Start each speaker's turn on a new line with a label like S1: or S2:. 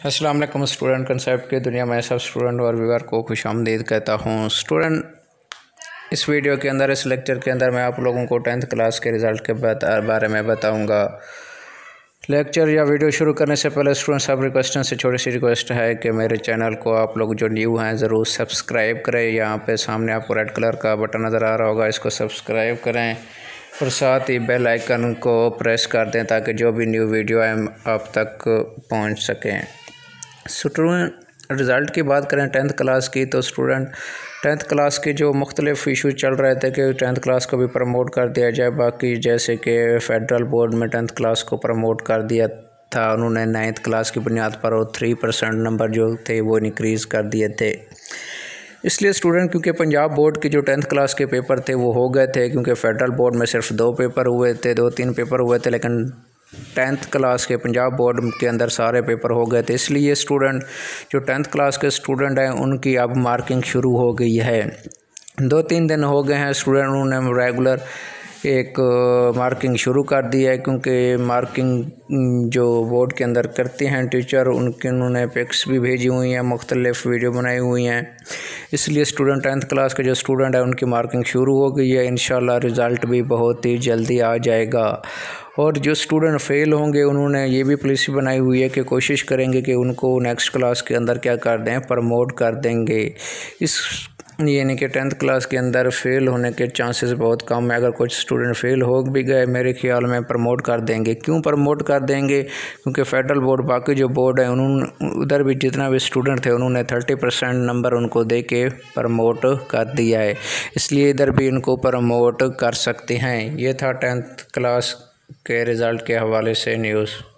S1: अस्सलाम वालेकुम student concept की दुनिया में सब स्टूडेंट और व्यूअर को खुशामदीद कहता हूँ। स्टूडेंट, इस वीडियो के अंदर, इस लेक्चर के अंदर मैं आप लोगों को 10th क्लास के रिज़ल्ट के बारे में बताऊँगा। लेक्चर या वीडियो शुरू करने से पहले स्टूडेंट सब रिक्वेस्टों से छोटी सी रिक्वेस्ट है कि मेरे चैनल को आप लोग जो न्यू हैं ज़रूर सब्सक्राइब करें। यहाँ पे सामने आपको रेड कलर का बटन नज़र आ रहा होगा, इसको सब्सक्राइब करें और साथ ही बेल आइकन को प्रेस कर दें ताकि जो भी न्यू वीडियो है आप तक पहुँच सकें। स्टूडेंट, रिज़ल्ट की बात करें 10th क्लास की, तो स्टूडेंट 10th क्लास के जो मुख्तलिफ़ इशूज़ चल रहे थे कि 10th क्लास को भी प्रमोट कर दिया जाए। बाकी जैसे कि फ़ेडरल बोर्ड में 10th क्लास को प्रमोट कर दिया था उन्होंने 9th क्लास की बुनियाद पर, और 3% नंबर जो थे वो इंक्रीज़ कर दिए थे। इसलिए स्टूडेंट, क्योंकि पंजाब बोर्ड के जो 10th क्लास के पेपर थे वो हो गए थे, क्योंकि फ़ेडरल बोर्ड में सिर्फ 2 पेपर हुए थे, 2-3 पेपर हुए थे, लेकिन 10th क्लास के पंजाब बोर्ड के अंदर सारे पेपर हो गए थे। इसलिए स्टूडेंट, जो 10th क्लास के स्टूडेंट हैं उनकी अब मार्किंग शुरू हो गई है। 2-3 दिन हो गए हैं स्टूडेंट, उन्होंने रेगुलर एक मार्किंग शुरू कर दी है, क्योंकि मार्किंग जो बोर्ड के अंदर करते हैं टीचर, उन्होंने पिक्स भी भेजी हुई हैं, मुख्तलिफ़ वीडियो बनाई हुई हैं। इसलिए स्टूडेंट 10th क्लास के जो स्टूडेंट हैं उनकी मार्किंग शुरू हो गई है। इंशाल्लाह रिज़ल्ट भी बहुत ही जल्दी आ जाएगा। और जो स्टूडेंट फ़ेल होंगे उन्होंने ये भी पॉलिसी बनाई हुई है कि कोशिश करेंगे कि उनको नेक्स्ट क्लास के अंदर क्या कर दें, प्रमोट कर देंगे। इस यानी कि 10th क्लास के अंदर फ़ेल होने के चांसेस बहुत कम है। अगर कुछ स्टूडेंट फ़ेल हो भी गए, मेरे ख्याल में प्रमोट कर देंगे। क्यों प्रमोट कर देंगे? क्योंकि फ़ेडरल बोर्ड, बाकी जो बोर्ड है, उन्होंने उधर भी जितना भी स्टूडेंट थे उन्होंने 30% नंबर उनको दे के प्रमोट कर दिया है, इसलिए इधर भी इनको प्रमोट कर सकते हैं। ये था 10th क्लास के रिज़ल्ट के हवाले से न्यूज़।